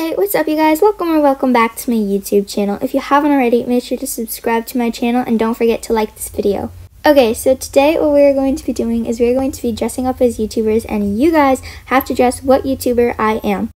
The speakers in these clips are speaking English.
Hey, what's up you guys? Welcome or welcome back to my YouTube channel. If you haven't already, make sure to subscribe to my channel and don't forget to like this video. Okay, so today what we're going to be doing is we're going to be dressing up as YouTubers, and you guys have to guess what YouTuber I am.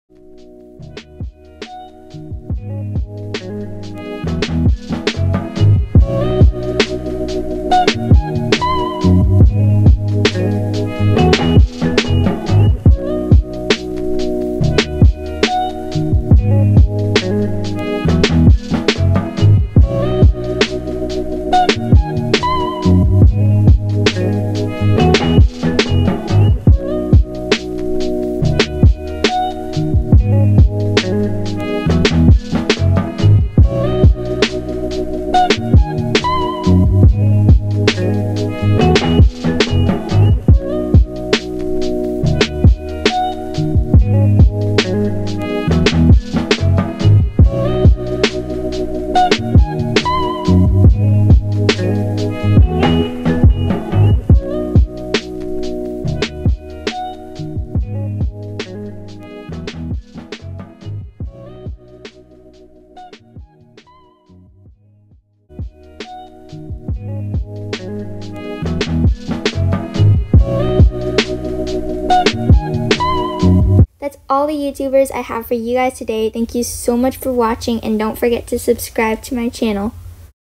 That's all the YouTubers I have for you guys today. Thank you so much for watching, and don't forget to subscribe to my channel.